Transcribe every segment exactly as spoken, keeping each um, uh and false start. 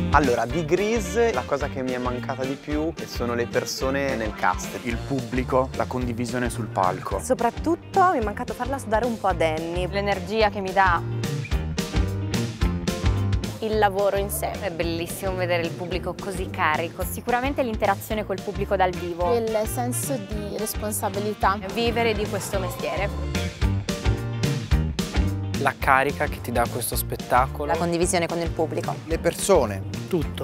Allora, di Grease la cosa che mi è mancata di più sono le persone nel cast. Il pubblico, la condivisione sul palco. Soprattutto mi è mancato farla sudare un po' a Danny. L'energia che mi dà. Il lavoro in sé. È bellissimo vedere il pubblico così carico. Sicuramente l'interazione col pubblico dal vivo. Il senso di responsabilità. Vivere di questo mestiere. La carica che ti dà questo spettacolo. La condivisione con il pubblico. Le persone. Tutto.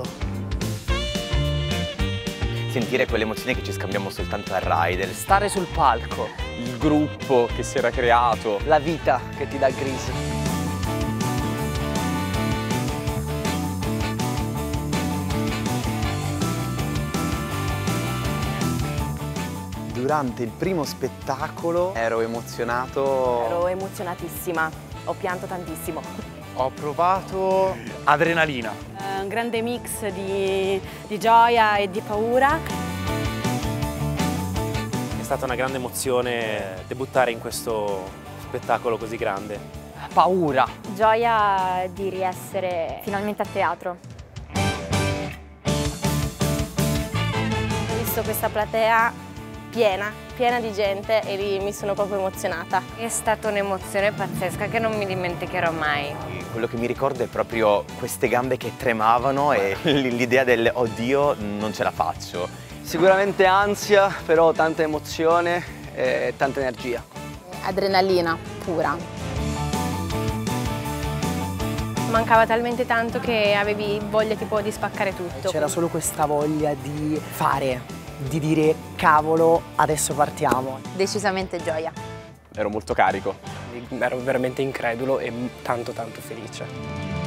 Sentire quelle emozioni che ci scambiamo soltanto al ride. Stare sul palco. Il gruppo che si era creato. La vita che ti dà Grease. Durante il primo spettacolo ero emozionato. Ero emozionatissima, ho pianto tantissimo. Ho provato adrenalina. Uh, un grande mix di, di gioia e di paura. È stata una grande emozione debuttare in questo spettacolo così grande. Paura. Gioia di riessere finalmente a teatro. Ho visto questa platea piena, piena di gente e lì mi sono proprio emozionata. È stata un'emozione pazzesca che non mi dimenticherò mai. Quello che mi ricordo è proprio queste gambe che tremavano e l'idea del oddio non ce la faccio. Sicuramente ansia, però tanta emozione e tanta energia. Adrenalina pura. Mancava talmente tanto che avevi voglia tipo di spaccare tutto. C'era solo questa voglia di fare, di dire cavolo, adesso partiamo. Decisamente gioia. Ero molto carico. Ero veramente incredulo e tanto tanto felice.